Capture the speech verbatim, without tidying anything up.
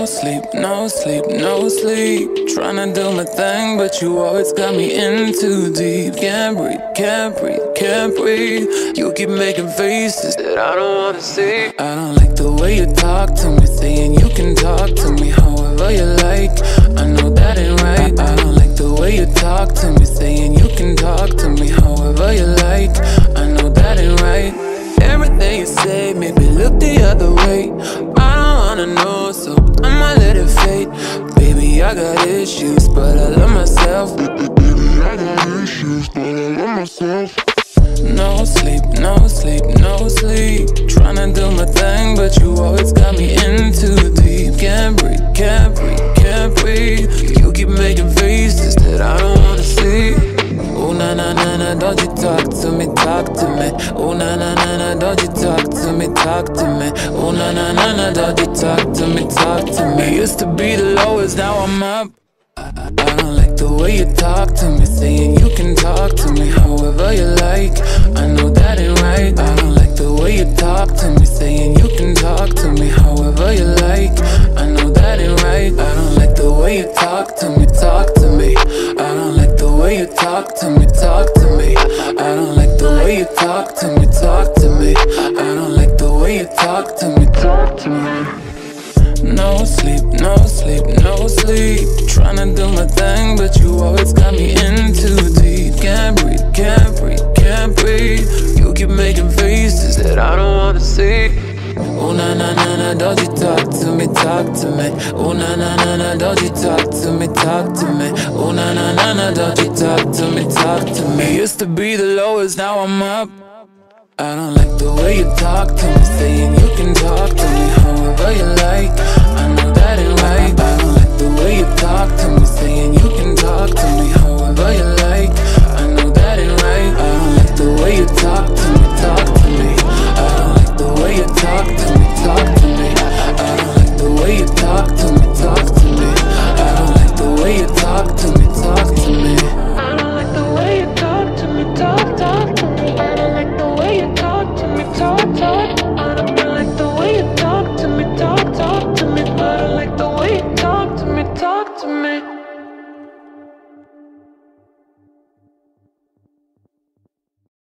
sleep, no sleep, no sleep. Tryna do my thing, but you always got me in too deep. Can't breathe, can't breathe, can't breathe. You keep making faces that I don't wanna see. I don't like the way you talk to me, saying you can talk to me however you like. I know that ain't right. I don't like the way you talk to me, saying you can talk to me however you like. I know that ain't right. Everything you say made me look the other way. I don't wanna know, so I'ma let it fade. Baby, I got issues, but I love myself. Baby, I got issues, but I love myself. No sleep, no sleep, no sleep. Tryna do my thing, but you always got me in too deep. Can't breathe, can't breathe, can't breathe. You keep making faces that I don't wanna see. Oh na na na na, don't you talk to me, talk to me. Oh na na na na, don't you talk to me, talk to me. Oh na na na na, don't you talk to me, talk to me. Used to be the lowest, now I'm up. I don't like the way you talk to me, saying you can talk to me however you like. I know that ain't right. I don't like the way you talk to me, saying you can talk to me however you like. I know that ain't right. I don't like the way you talk to me, talk to me. I don't like the way you talk to me, talk to me. I don't like the way you talk to me, talk to me. I don't like the way you talk to me, talk to me. No sleep, no sleep, no sleep. Tryna do my thing, but you always got me in too deep. Can't breathe, can't breathe, can't breathe. You keep making faces that I don't wanna see. Oh na na na na, don't you talk to me, talk to me. Oh na na na na, don't you talk to me, talk to me. Oh na na na na, don't you talk to me, talk to me. Used to be the lowest, now I'm up. I don't like the way you talk to me, saying you can talk to me however you like. I know that ain't right. I don't like the way you talk to me, saying you can